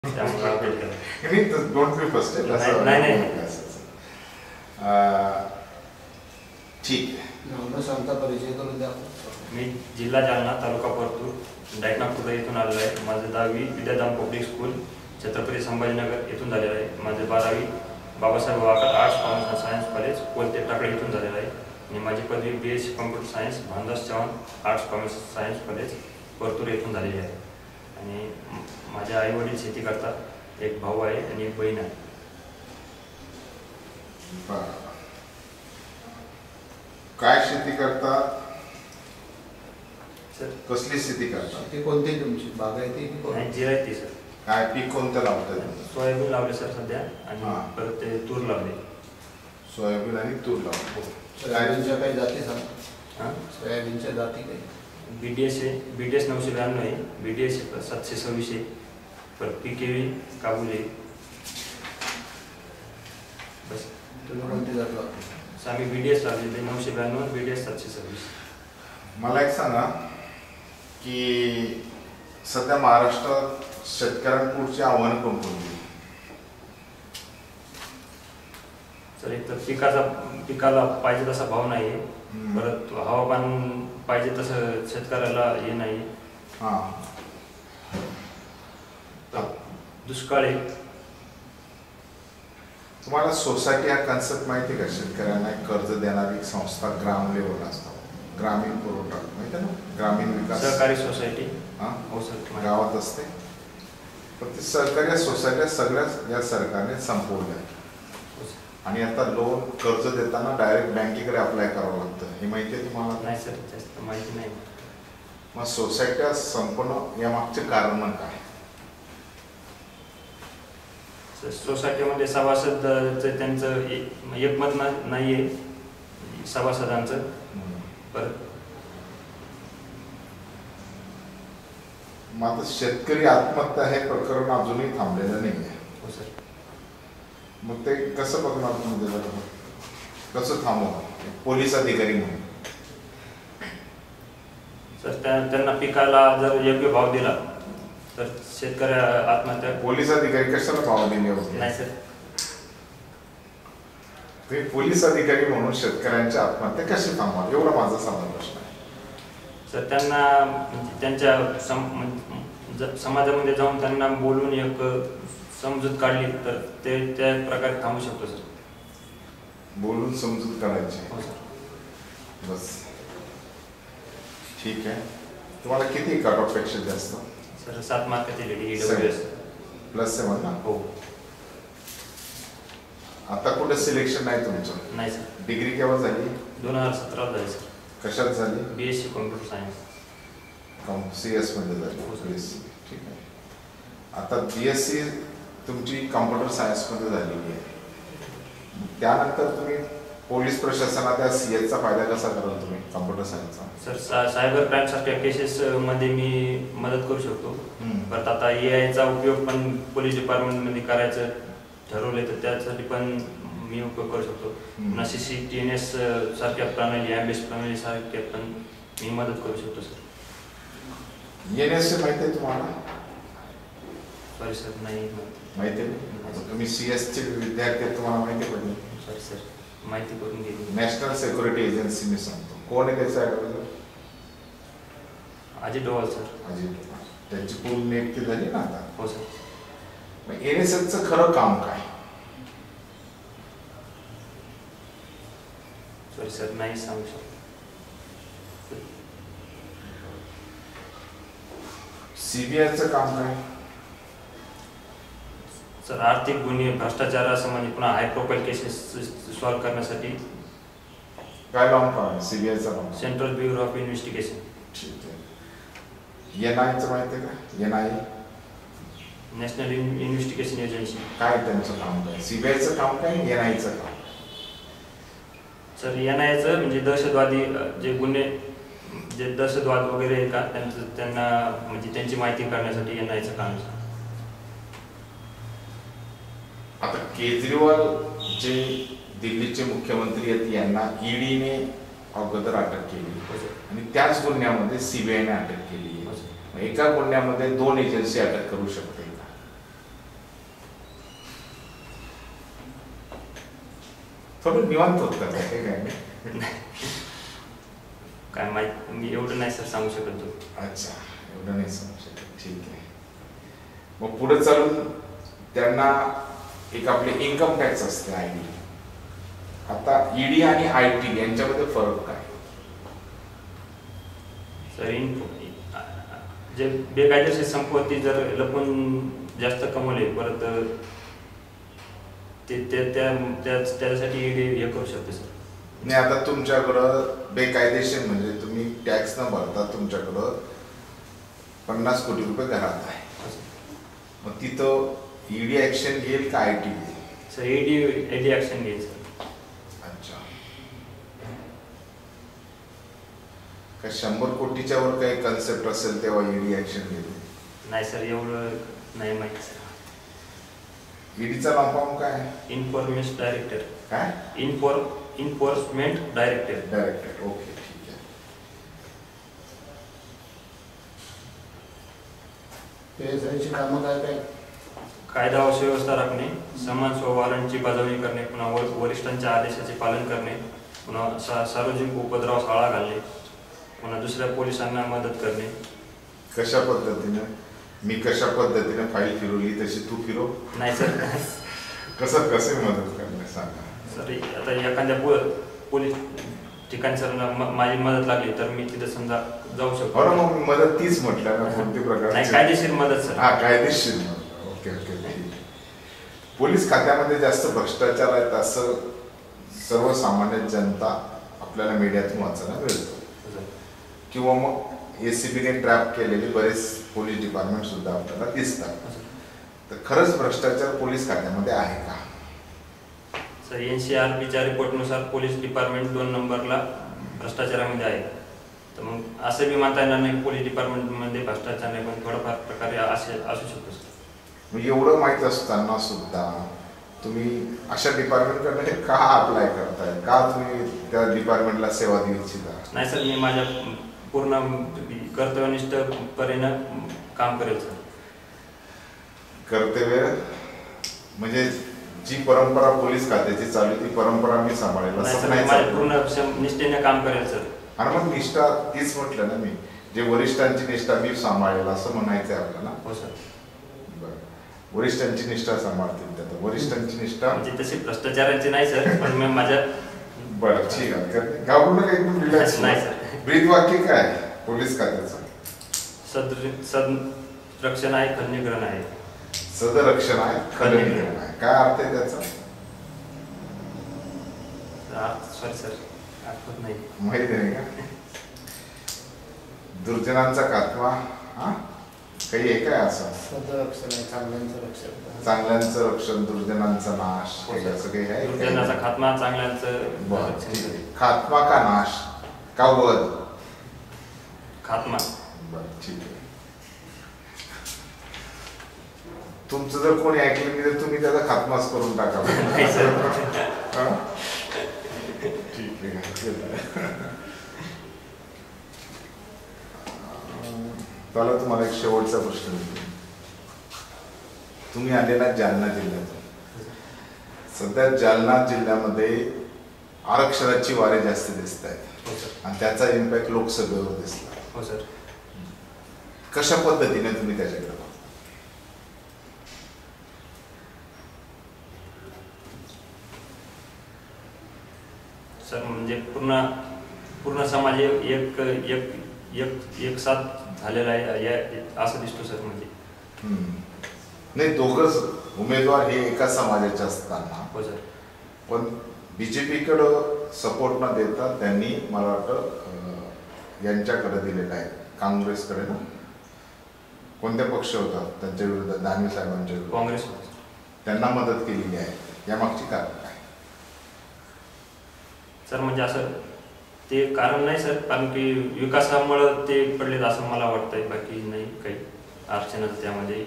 Don't be first ठीक आहे. सांगता परिचय करून द्या. मी जिल्हा जालना, तालुका परतूर, डायनापूर येथून आलेलो आहे. माझं 10वी विद्याधाम पब्लिक स्कूल छत्रपती संभाजीनगर येथून झालेलं आहे. माझे 12वी Babasaheb Wakar arts commerce and science college Kolte Takle येथून झालेलं आहे. आणि माझी पदवी BSc computer science Bhandas Chavan arts commerce science college Partur येथून झालेली आहे. आणि माझे आई वडील शेती करतात. एक भाऊ आहे आणि एक बहीण आहे. काय शेती करतात? सर कसली शेती करतात? ती कोणती तुमची बागायती नाही जिरायती सर. काय पीक कोणतं लावतात? सोयाबीन लावले सर सध्या आणि परत ते तूर लावले. सोयाबीन आणि तूर लावले. सोयाबीनच्या काही जाती सांग. सोयाबीनच्या जाती काही? BDS आहे, BDS 992 आहे, BDS 726 आहे, परत PKV काबुल आहे. बस. तुम्ही कोणती जात लावते? आम्ही BDS लावलेले 992 BDS 726. मला एक सांगा की सध्या महाराष्ट्रात शेतकऱ्यांपुढची आव्हानं कोणकोणती? तर एक तर पिकाला पाहिजे तसा भाव नाही आहे. परत हवामान पाहिजे तसं शेतकऱ्याला हे नाही. दुष्काळ आहे. तुम्हाला सोसायटी हा कन्सेप्ट माहिती आहे का? शेतकऱ्यांना एक कर्ज देणारी एक संस्था ग्राम लेवल असतात, ग्रामीण पुरवठा माहिती आहे ना, ग्रामीण विकास सहकारी सोसायटी हो सर गावात असते. पण ती सहकारी सोसायट्या सगळ्याच या सरकारने संपवल्या आणि आता लोन कर्ज देताना डायरेक्ट बँकेकडे अप्लाय करावं लागतं. हे माहिती आहे तुम्हाला? नाही सर, जास्त माहिती नाही. मग सोसायट्या संपणं या मागचे कारण काय? सोसायटीमध्ये सभासद त्यांचं एकमत नाही आहे सभासदांचं. परत मग आता शेतकरी आत्महत्या हे प्रकरण अजूनही थांबलेलं नाही आहे. हो सर. मग ते कसं बघणार तुम्ही? कसं थांबवणार? पोलीस अधिकारी म्हणून सर त्यांना पिकाला जर योग्य भाव दिला तर शेतकऱ्या आत्महत्या. पोलीस अधिकारी कशाला भाव दिले होते? नाही सर. ते पोलीस अधिकारी म्हणून शेतकऱ्यांच्या आत्महत्या कशी थांबवा एवढा माझा साधा प्रश्न आहे. सर त्यांना म्हणजे त्यांच्या समाजामध्ये जाऊन त्यांना बोलून एक समजूत काढली तर ते त्या प्रकारे थांबू शकतो सर. बोलून समजूत काढायची. हो सर. बस ठीक आहे. तुम्हाला किती कट ऑफ पेक्षा जास्त? सर 7 मार्काची EWS +7 ना? हो. आता कुठे सिलेक्शन नाही तुमचं? नाही सर. डिग्री केव्हा झाली? 2017 झाली सर. कशात झाली? BSc computer science. CS मध्ये झाली. ठीक आहे. आता BSc तुमची कॉम्प्युटर सायन्स मध्ये झालेली आहे. त्यानंतर तुम्ही पोलीस प्रशासनात त्या CS चा फायदा कसा कराल तुम्ही कॉम्प्युटर सायन्सचा? सर सायबर क्राईम सारख्या केसेस मध्ये मी मदत करू शकतो. परत आता AI चा उपयोग पण पोलीस डिपार्टमेंट मध्ये करायचं ठरवले तर त्यासाठी पण मी उपयोग करू शकतो. पुन्हा CCTNS सारख्या प्रणाली, AMBUS प्रणाली सारख्या पण मी मदत करू शकतो सर. NSA माहिती आहे तुम्हाला? सॉरी सर नाही माहिती आहे. तुम्ही CS चे विद्यार्थी तुम्हाला माहिती पडली? सॉरी सर माहिती करून घेतली. नॅशनल सिक्युरिटी एजन्सी मी सांगतो. कोण आहे त्याचा ॲडवायझर? अजित डोवाल सर. अजित डोवाल. त्यांची पूर्ण नियुक्ती झाली ना आता? हो सर. मग NSAचं खरं काम काय? सॉरी सर नाही सांगू शकतो. CBIचं काम काय? सर आर्थिक गुन्हे, भ्रष्टाचारासंबंधी पुन्हा हाय प्रोफाईल केसेस सॉल्व्ह करण्यासाठी. काय काम काय CBIचं काम? Central bureau of investigation. ठीक आहे. NIचं माहिती आहे का? NI national investigation agency. काय त्यांचं काम काय? CBIचं काम काय? NIचं काम? सर NIचं म्हणजे दहशतवादी जे गुन्हे जे दहशतवाद वगैरे आहे का त्यांना म्हणजे त्यांची माहिती करण्यासाठी NIचं काम. आता केजरीवाल जे दिल्लीचे मुख्यमंत्री आहेत यांना EDने अगोदर अटक केली आणि त्याच गुन्ह्यामध्ये CBIने अटक केली आहे. एका गुन्ह्यामध्ये 2 एजन्सी अटक करू शकते का? थोडं निवांत होत का ते काय नाही? काय माहित, मी एवढं नाही सर सांगू शकत तो. अच्छा, एवढं नाही सांगू शकत. ठीक आहे. मग पुढे चालून त्यांना एक आपले इन्कम टॅक्स असते आयडी. आता ईडी आणि आयटी यांच्यामध्ये फरक काय? सर जे बेकायदेशीर संपत्ती जर लपून जास्त कमवले परत त्यासाठी ईडी हे करू शकते सर. नाही, आता तुमच्याकडं बेकायदेशीर म्हणजे तुम्ही टॅक्स न भरता तुमच्याकडं 50 कोटी रुपये घरात आहे, मग तिथं ईडी ऍक्शन घेईल का आयटी घेईल? सर ईडी ऍक्शन घेईल सर. अच्छा. का 100 कोटीच्या वर काही कन्सेप्ट असेल तेव्हा ईडी ऍक्शन घेईल? नाही सर, एवढं नाही माहिती सर. ईडीचा लॉंग फॉर्म काय? Information director. काय? Enforcement director. डायरेक्टर. ओके, ठीक आहे. PSIची कामं काय काय? कायदा व सुव्यवस्था राखणे, समान स्वभावांची बजावणी करणे, पुन्हा वरिष्ठांच्या आदेशाचे पालन करणे, पुन्हा सार्वजनिक उपद्रवास आळा घालणे, पुन्हा दुसऱ्या पोलिसांना मदत करणे. कशा पद्धतीने? मी कशा पद्धतीने फाईल फिरवली तशी तू फिरव? नाही सर. कसे मदत करणे सांगा. सर आता एखाद्या पोलीस ठिकाणी सर माझी मदत लागली तर मी तिथे समजा जाऊ शकतो. बरं, मग मदत तीच म्हटलं ना, कोणती प्रकारची? नाही, कायदेशीर मदत सर. हा, कायदेशीर मदत. ओके ओके, ठीक. पोलीस खात्यामध्ये जास्त भ्रष्टाचार आहेत असं सर्वसामान्य जनता आपल्याला मीडियातून वाचायला मिळतो, किंवा मग ACBने ट्रॅप केलेले बरेच पोलीस डिपार्टमेंट सुद्धा आपल्याला दिसतात. तर खरंच भ्रष्टाचार पोलीस खात्यामध्ये आहे का? सर NCRBच्या रिपोर्टनुसार पोलीस डिपार्टमेंट 2 नंबरला भ्रष्टाचारामध्ये आहे. तर मग असं बी म्हणता येणार नाही पोलीस डिपार्टमेंटमध्ये भ्रष्टाचार नाही, पण थोडाफार प्रकारे असू शकतो सर. मग एवढं माहीत असताना सुद्धा तुम्ही अशा डिपार्टमेंटकडे का अप्लाय करताय? का तुम्ही त्या डिपार्टमेंटला सेवा देऊ इच्छिता? नाही सर, मी माझ्या पूर्ण कर्तव्यनिष्ठपणे काम करेल सर. कर्तव्य म्हणजे जी परंपरा पोलीस खात्याची चालू ती परंपरा मी सांभाळेल असं नाही? माझ्या पूर्ण निष्ठेने काम करेल सर. आणि मग निष्ठा तीच म्हटलं ना मी, जे वरिष्ठांची निष्ठा मी सांभाळेल असं म्हणायचंय आपल्याला. हो सर. बरं, वरिष्ठांची निष्ठा सांभाळतील त्यात. वरिष्ठांची निष्ठा म्हणजे तशी भ्रष्टाचारांची नाही सर, पण मी माझ्या. बरं, ठीक आहे. घाबरू नका, एकदम रिलॅक्स. नाही सर. ब्रीद वाक्य काय पोलीस खात्याचं? सदरक्षण आहे, खलनिग्रहण आहे. सदरक्षण आहे, खलनिग्रहण आहे. काय अर्थ आहे त्याचा? सॉरी सर, आठवत नाही. माहिती नाही का? दुर्जनांचा खात्मा, हा काही आहे काय असं? सदरक्षण आहे, चांगल्यांचं रक्षण. चांगल्यांचं रक्षण, दुर्जनांचा नाश, असं काही आहे? दुर्जनाचा खात्मा, चांगल्यांचं. खात्मा का नाश का वध? खात्मा. बरं, ठीक आहे. तुमचं जर कोणी ऐकलं मी तर तुम्ही त्याचा खात्माच करून टाका. ठीक आहे. मला तुम्हाला एक शेवटचा प्रश्न विचारतो. तुम्ही आलेला जालना जिल्ह्यातून. सध्या जालना जिल्ह्यामध्ये आरक्षणाची वारे जास्त दिसत आहेत आणि त्याचा इम्पॅक्ट लोकसभेवर दिसला. हो सर. कशा पद्धतीने तुम्ही त्याच्याकडे बघता? सर म्हणजे पूर्ण समाज एक साथ झालेला आहे असं दिसतो सर. म्हणजे नाही, दोघंच उमेदवार हे एका समाजाचे असताना. हो सर. पण BJPकडं सपोर्ट न देता त्यांनी मला वाटतं यांच्याकडे दिलेला आहे, काँग्रेसकडे ना. कोणत्या पक्ष होता त्यांच्या विरुद्ध? दानवे साहेबांच्या विरुद्ध काँग्रेस. त्यांना मदत केलेली आहे. यामागची कारण काय सर? म्हणजे असं ते कारण नाही सर, कारण की विकासामुळं ते पडलेत असं मला वाटतंय, बाकी नाही काही आरक्षणाचं. त्यामध्ये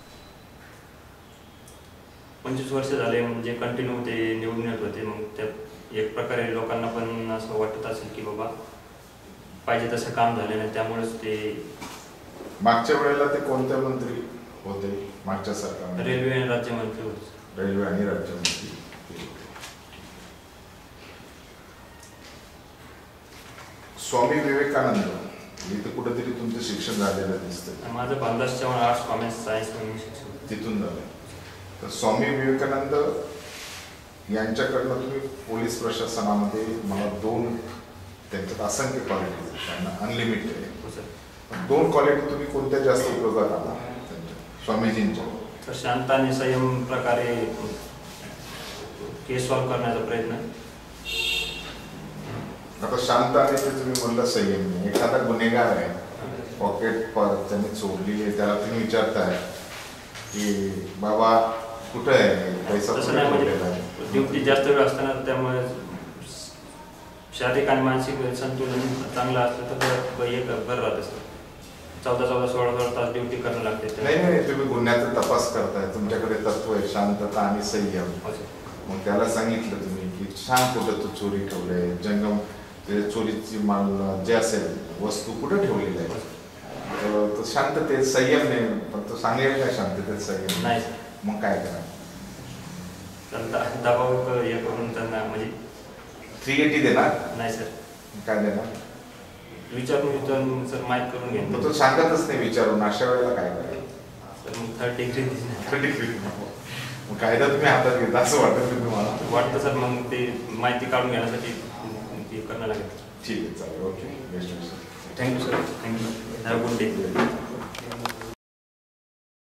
25 वर्ष झाले म्हणजे कंटिन्यू ते निवडून येत होते. मग त्या एक प्रकारे लोकांना पण असं वाटत असेल की बाबा पाहिजे तसं काम झालं नाही, त्यामुळेच ते. मागच्या वेळेला ते कोणते मंत्री होते मागच्या सरकारमध्ये? रेल्वे आणि राज्यमंत्री होते. रेल्वे आणि राज्यमंत्री. स्वामी विवेकानंद इथं कुठेतरी तुमचं शिक्षण झालेलं दिसतं. माझं 15 चव्हाण आर्ट्स कॉमर्स सायन्स म्हणून शिक्षण तिथून झालं. तर स्वामी विवेकानंद यांच्याकडनं तुम्ही पोलीस प्रशासनामध्ये मला 2 त्यांच्यात असंख्य क्वालिटीज त्यांना अनलिमिटेड आहे. हो सर. 2 क्वालिटी तुम्ही कोणत्या जास्त उपयोगात आला त्यांच्या स्वामीजींच्या? तर शांत आणि संयम प्रकारे केस सॉल्व्ह करण्याचा प्रयत्न. आता शांत आणि ते तुम्ही म्हणलं संयम. एखादा गुन्हेगार आहे, पॉकेट त्यांनी चोरली आहे, त्याला तुम्ही विचारताय की बाबा कुठं आहे पैसा, तसं नाही ठेवलेला आहे? म्हणजे ड्युटी जास्त वेळ असताना त्यामुळे शारीरिक आणि मानसिक संतुलन चांगलं असतं तर एक बरं राहतं सर. 14-16 तास ड्युटी करणं लागते. नाही नाही, तुम्ही गुन्ह्याचा तपास करताय, तुमच्याकडे तत्व आहे शांतता आणि संयम. मग त्याला सांगितलं तुम्ही की सांग कुठं तू चोरी ठेवलंय, जंगम ते चोरीची माल जे असेल वस्तू कुठं ठेवलेली आहे. तो शांततेत संयम नाही, पण तो सांगेल काय शांततेत संयम नाही. मग काय करा? दबाव हे करून त्यांना म्हणजे 380 देणार नाही सर. काय देणार? विचारून सर माहीत करून घेईन. मग तो सांगतच नाही विचारून, अशा वेळेला काय करायचं? तर मग 3rd डिग्री मग कायदा तुम्ही हातात घेता असं वाटत तुम्हाला? वाटतं सर. मग ते माहिती काढून घेण्यासाठी ते करणं लागेल. ठीक आहे, चालेल. Okay, best. Thank you sir. Thank you. Have good day.